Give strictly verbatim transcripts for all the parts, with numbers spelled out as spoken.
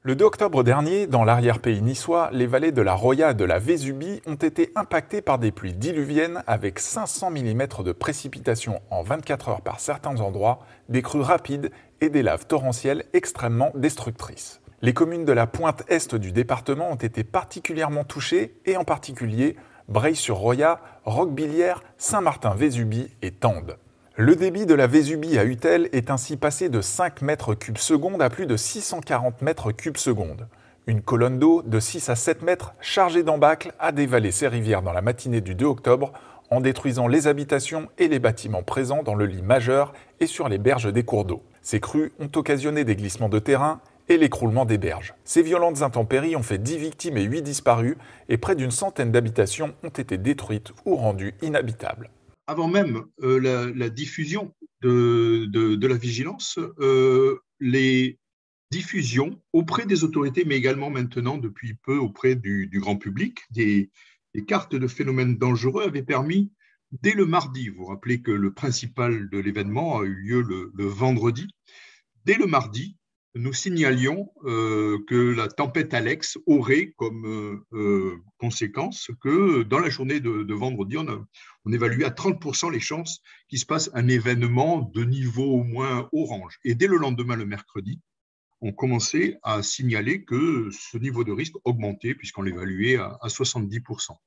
Le deux octobre dernier, dans l'arrière-pays niçois, les vallées de la Roya et de la Vésubie ont été impactées par des pluies diluviennes avec cinq cents millimètres de précipitations en vingt-quatre heures par certains endroits, des crues rapides et des laves torrentielles extrêmement destructrices. Les communes de la pointe est du département ont été particulièrement touchées et en particulier Breil-sur-Roya, Roquebillière, Saint-Martin-Vésubie et Tende. Le débit de la Vésubie à Utel est ainsi passé de cinq mètres cubes secondes à plus de six cent quarante mètres cubes secondes. Une colonne d'eau de six à sept mètres chargée d'embâcles a dévalé ces rivières dans la matinée du deux octobre en détruisant les habitations et les bâtiments présents dans le lit majeur et sur les berges des cours d'eau. Ces crues ont occasionné des glissements de terrain et l'écroulement des berges. Ces violentes intempéries ont fait dix victimes et huit disparus et près d'une centaine d'habitations ont été détruites ou rendues inhabitables. Avant même euh, la, la diffusion de, de, de la vigilance, euh, les diffusions auprès des autorités, mais également maintenant depuis peu auprès du, du grand public, des, des cartes de phénomènes dangereux avaient permis, dès le mardi, vous vous rappelez que le principal de l'événement a eu lieu le, le vendredi, dès le mardi, nous signalions euh, que la tempête Alex aurait comme euh, euh, conséquence que dans la journée de, de vendredi, on, a, on évaluait à trente pour cent les chances qu'il se passe un événement de niveau au moins orange. Et dès le lendemain, le mercredi, on commençait à signaler que ce niveau de risque augmentait puisqu'on l'évaluait à, à soixante-dix pour cent.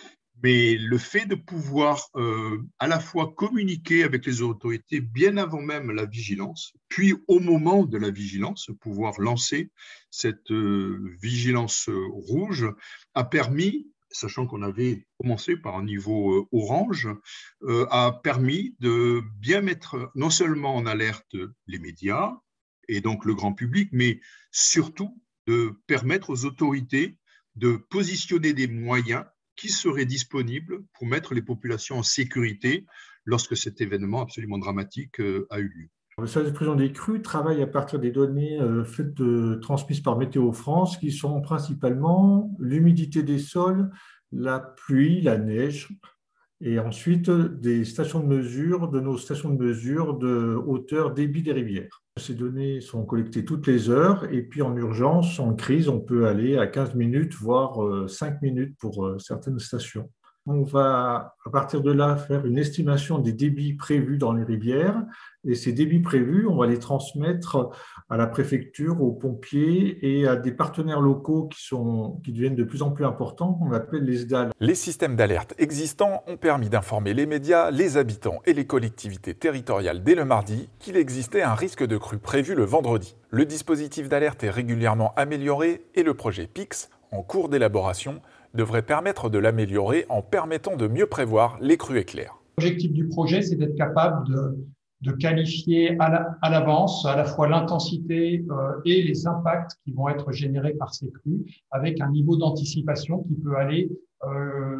Mais le fait de pouvoir euh, à la fois communiquer avec les autorités bien avant même la vigilance, puis au moment de la vigilance, pouvoir lancer cette euh, vigilance rouge, a permis, sachant qu'on avait commencé par un niveau euh, orange, euh, a permis de bien mettre non seulement en alerte les médias et donc le grand public, mais surtout de permettre aux autorités de positionner des moyens qui serait disponible pour mettre les populations en sécurité lorsque cet événement absolument dramatique euh, a eu lieu. Le service de prévision des crues travaille à partir des données euh, faites de, transmises par Météo France, qui sont principalement l'humidité des sols, la pluie, la neige, et ensuite des stations de mesure, de nos stations de mesure de hauteur débit des rivières. Ces données sont collectées toutes les heures et puis en urgence, en crise, on peut aller à quinze minutes, voire cinq minutes pour certaines stations. On va, à partir de là, faire une estimation des débits prévus dans les rivières et ces débits prévus, on va les transmettre à la préfecture, aux pompiers et à des partenaires locaux qui, sont, qui deviennent de plus en plus importants, qu'on appelle les S D A L. Les systèmes d'alerte existants ont permis d'informer les médias, les habitants et les collectivités territoriales dès le mardi qu'il existait un risque de crue prévu le vendredi. Le dispositif d'alerte est régulièrement amélioré et le projet P I X, en cours d'élaboration, devrait permettre de l'améliorer en permettant de mieux prévoir les crues éclairs. L'objectif du projet, c'est d'être capable de, de qualifier à l'avance à la fois l'intensité euh, et les impacts qui vont être générés par ces crues, avec un niveau d'anticipation qui peut aller euh,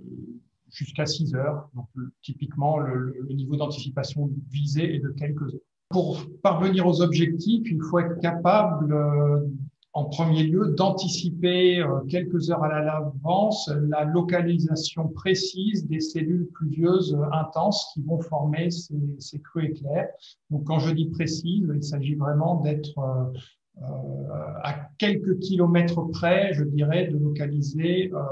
jusqu'à six heures. Donc, le, typiquement, le, le niveau d'anticipation visé est de quelques heures. Pour parvenir aux objectifs, il faut être capable euh, en premier lieu, d'anticiper quelques heures à l'avance la localisation précise des cellules pluvieuses intenses qui vont former ces, ces crues éclairs. Donc, quand je dis précise, il s'agit vraiment d'être euh, à quelques kilomètres près, je dirais, de localiser euh,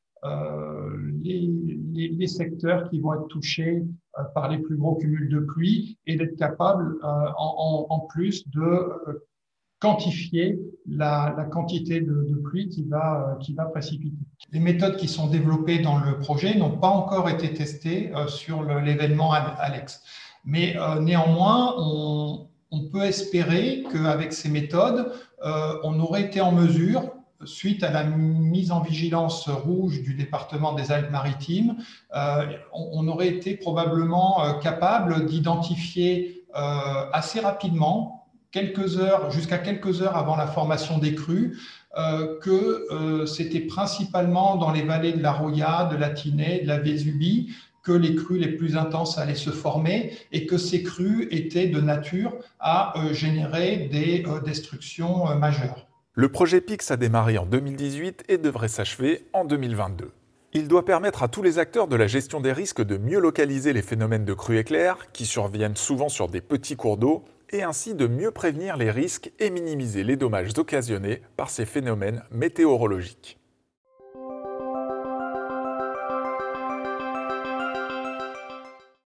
euh, les, les, les secteurs qui vont être touchés euh, par les plus gros cumuls de pluie et d'être capable, euh, en, en, en plus, de euh, quantifier la, la quantité de, de pluie qui va, qui va précipiter. Les méthodes qui sont développées dans le projet n'ont pas encore été testées euh, sur l'événement Alex. Mais euh, néanmoins, on, on peut espérer qu'avec ces méthodes, euh, on aurait été en mesure, suite à la mise en vigilance rouge du département des Alpes-Maritimes, euh, on, on aurait été probablement euh, capable d'identifier euh, assez rapidement, quelques heures, jusqu'à quelques heures avant la formation des crues, euh, que euh, c'était principalement dans les vallées de la Roya, de la Tinée, de la Vésubie, que les crues les plus intenses allaient se former et que ces crues étaient de nature à euh, générer des euh, destructions euh, majeures. Le projet P I X a démarré en deux mille dix-huit et devrait s'achever en deux mille vingt-deux. Il doit permettre à tous les acteurs de la gestion des risques de mieux localiser les phénomènes de crues éclairs qui surviennent souvent sur des petits cours d'eau et ainsi de mieux prévenir les risques et minimiser les dommages occasionnés par ces phénomènes météorologiques.